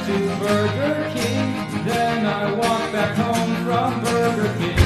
to Burger King. Then I walked back home from Burger King.